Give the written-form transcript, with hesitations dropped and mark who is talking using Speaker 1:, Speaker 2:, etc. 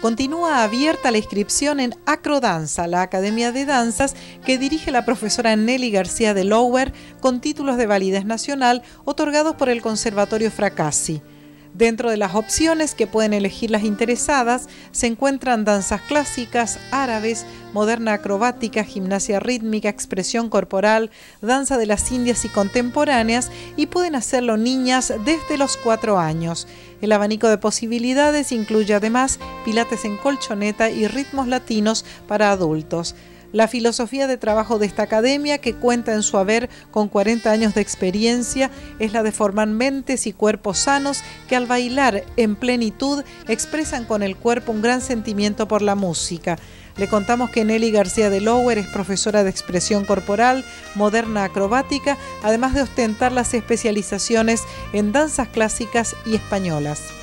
Speaker 1: Continúa abierta la inscripción en Acrodanza, la academia de danzas que dirige la profesora Nelly García de Lower, con títulos de validez nacional otorgados por el Conservatorio Fracassi. Dentro de las opciones que pueden elegir las interesadas se encuentran danzas clásicas, árabes, moderna acrobática, gimnasia rítmica, expresión corporal, danza de las Indias y contemporáneas, y pueden hacerlo niñas desde los 4 años. El abanico de posibilidades incluye además pilates en colchoneta y ritmos latinos para adultos. La filosofía de trabajo de esta academia, que cuenta en su haber con 40 años de experiencia, es la de formar mentes y cuerpos sanos que al bailar en plenitud expresan con el cuerpo un gran sentimiento por la música. Le contamos que Nelly García de Lower es profesora de expresión corporal, moderna acrobática, además de ostentar las especializaciones en danzas clásicas y españolas.